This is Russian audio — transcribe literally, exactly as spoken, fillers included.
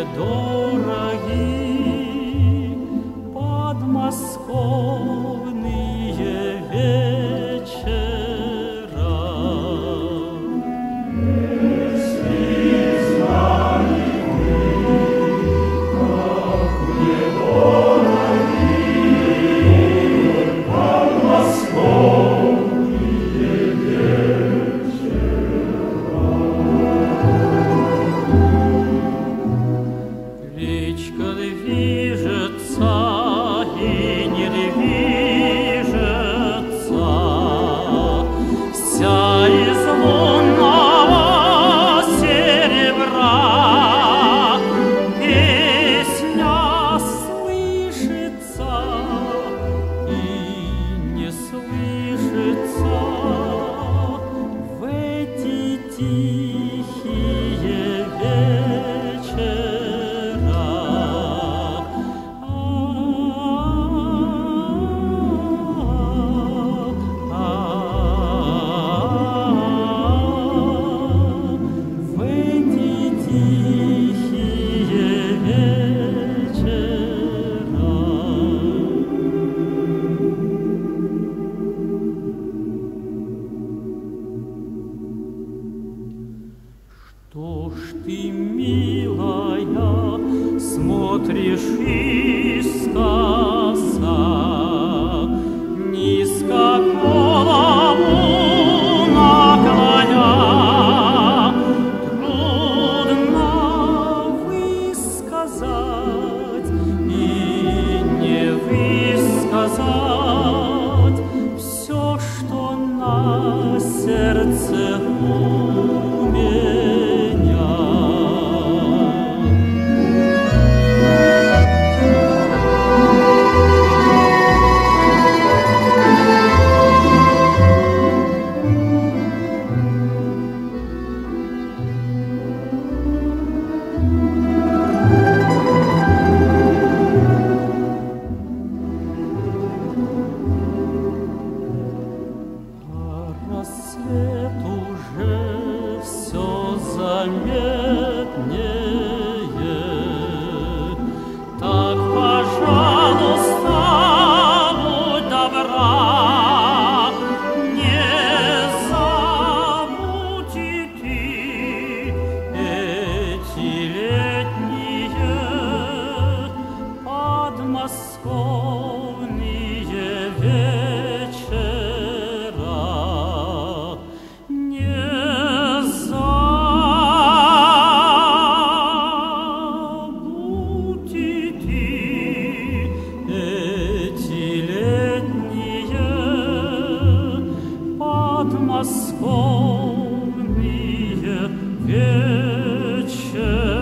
недороги подмосковные вечера. Если знали вы, как недороги подмосковные вечера. Речка движется и не движется, вся из лунного серебра. Песня слышится и не слышится в эти тихие вечера. В эти тихие вечера. Что ж ты, милая, смотришь искоса, низко голову наклоня? Трудно высказать и не высказать все, что на сердце у меня. Рассвет уже все заметнее. Так, пожалуйста, будь добра, не забудь и ты эти летние подмосковные вечера. Не забудь и ты эти летние подмосковные вечера.